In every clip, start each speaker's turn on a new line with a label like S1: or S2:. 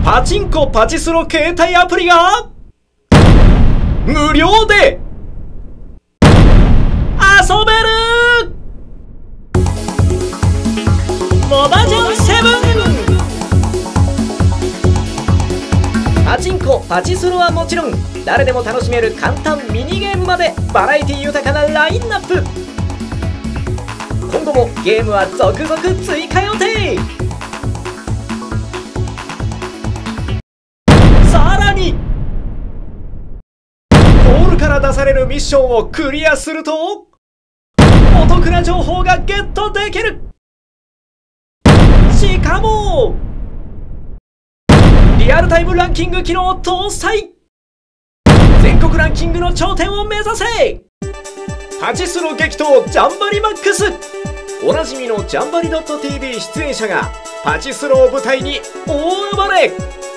S1: パチンコパチスロ携帯アプリが無料で遊べる。モバジャンセブン。パチンコパチスロはもちろん、誰でも楽しめる簡単ミニゲームまでバラエティ豊かなラインナップ。今後もゲームは続々追加予定。さらにボールから出されるミッションをクリアするとお得な情報がゲットできる。しかもリアルタイムランキング機能搭載。全国ランキングの頂点を目指せ。パチスロ激闘ジャンバリマックス。おなじみのジャンバリ .tv 出演者がパチスロを舞台に大暴れ。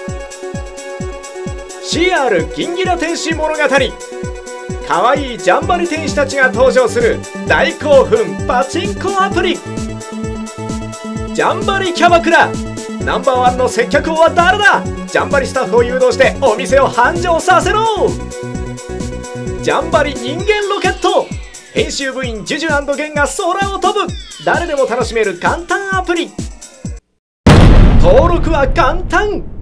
S1: CR ギンギラ天使物語。かわいいジャンバリ天使たちが登場する大興奮パチンコアプリ。ジャンバリキャバクラ。ナンバーワンの接客王は誰だ。ジャンバリスタッフを誘導してお店を繁盛させろ。ジャンバリ人間ロケット。編集部員ジュジュ&ゲンが空を飛ぶ。誰でも楽しめる簡単アプリ。登録は簡単。